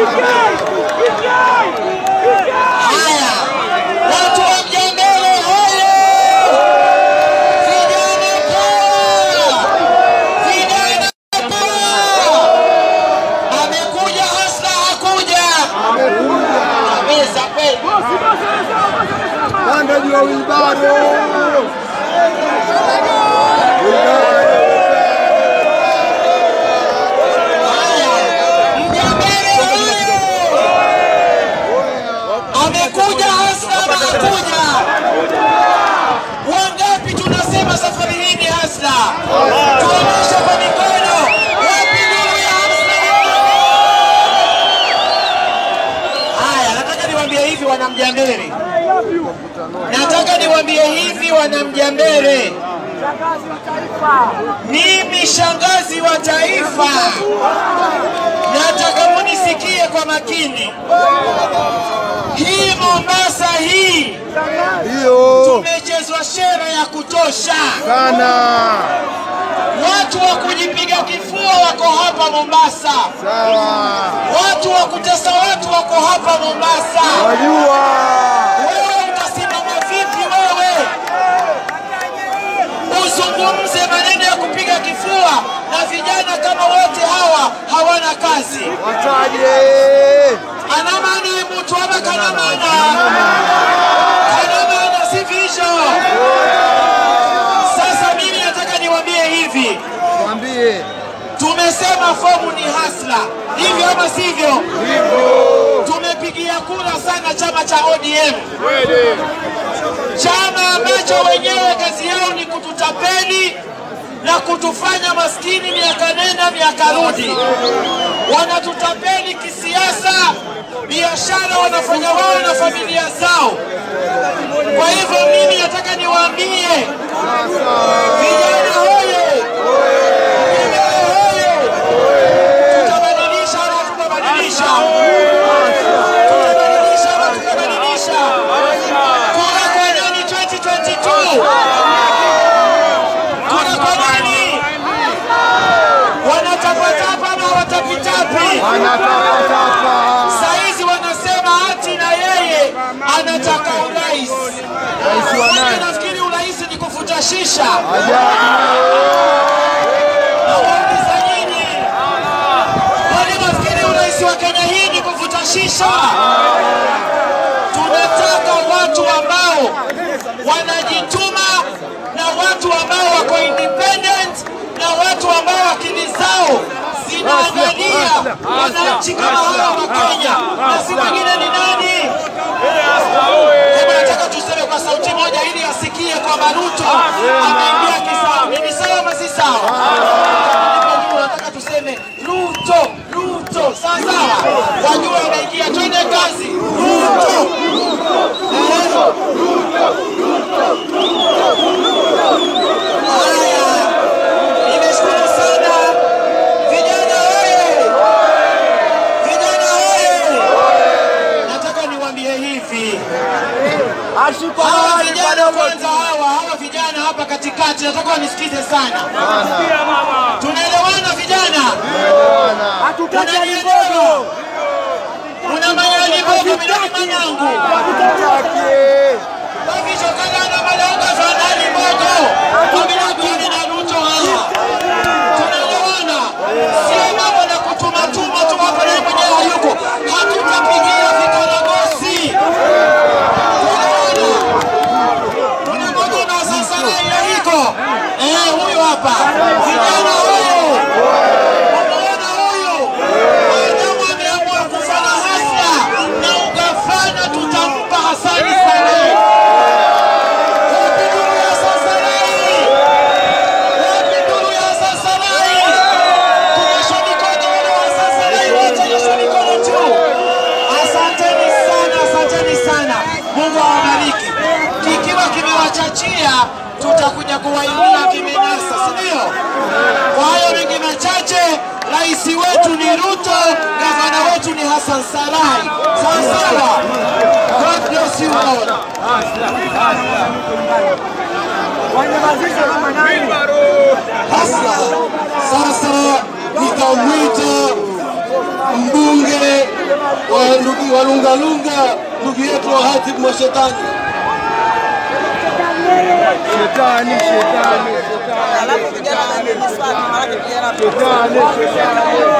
Haya, watu wa Mjambele hoye! Vijana poa! Vijana poa! Amekuja Hasla hakuja! Ameza kweli! Panda juu ya wilbaro! Amekuja Hasla hakuja! Wangapi tunasema safari hii ni Hasla? Tuonyeshe kwa mikono! Wapi nuru ya Hasla? Haya, nataka niwaambie hivi wana Mjambele. Nataka niwaambie hivi wana Mjambele. Mimi shangazi wa taifa. Nataka munisikie kwa makini. Hii Mombasa hii tumechezwa shera ya kutosha sana. Watu wa kujipiga kifua wako hapa Mombasa. Sawa. Watu wa kutesa watu wako hapa Mombasa. Wajua. Wewe utasimama vipi wewe? Uzungumze maneno ya kupiga kifua na vijana kama wote hawa hawana kazi. Wataje. Anamani mtu ama kanamana? Kanamana si visho. Sasa mimi nataka niwaambie hivi. Mwambie. Tumesema fomu ni Hasla. Hivyo ama sivyo? Hivyo. Tumepigia kura sana chama cha ODM. Chama ambacho wenyewe kazi yao ni kututapeli na kutufanya maskini miaka nenda miaka rudi. Wanatutapeli kisiasa, biashara wanafanya wao na familia zao. Kwa hivyo mimi nataka niwaambie vijana hoye! Vijana hoye! Tutabadilisha na tutabadilisha. Tutabadilisha na tutabadilisha. Kura kwa nani 2022? Kura kwa nani? Wanatapatapa na watapitapi. Wanatapatapa. Saizi wanasema ati na yeye anataka urais. Rais wa nani? Nafikiri urais ni kufuta shisha. Nawauliza nyinyi. Wale nafikiri urais wa Kenya hii ni kufuta shisha. Tunataka watu ambao wanajituma na watu ambao wako independent na watu ambao akili zao zinaangalia wananchi kama hawa wa Kenya. Na si mwingine ni nani? Hebu nataka tuseme kwa sauti moja ili asikie kwamba Ruto ameingia kisawa. Ni sawa ama si sawa? Nataka tuseme Ruto, Ruto. Sawa sawa. Wajua ameingia, twende kazi. Ruto. Haya. Nimeshukuru sana. Vijana hoye! Vijana hoye! Nataka niwaambie hivi. Hawa vijana kwanza hawa vijana hapa katikati nataka wanisikize sana. Tunaelewana vijana? Hatutaki alibogo. Una mayani bogo midani manyangu. Wakicho kana madauka za ndani bogo. Wamina kuni na Ruto hawa. Tunaelewana? Sio mambo na kutuma tu hapa na mwenyewe hayuko. Hatutapigia vikaragosi. Tunaelewana? Sasa na hiko. Huyu hapa. Vijana huyu. Unaona huyu? Adamu ameamua kufanya Hasla na ugavana tutampa Hassan Saleh. Wapi nuru ya Hassan Saleh? Wapi nuru ya Hassan Saleh? Tunyosha mikono wale wa Hassan Saleh wote, nyosha mikono tu. Asanteni sana, asanteni sana. Mungu awabariki. Kikiwa kimewachachia tutakuja kuwainua kimenasa, si ndio? Kwa hayo mengi machache, rais wetu ni Ruto, gavana wetu ni Hassan Saleh. Sawa sawa. God bless you all. Hasla, sasa nikamwita mbunge ndugu walungalunga ndugu yetu wa Hatib Mwashetani. Shetani.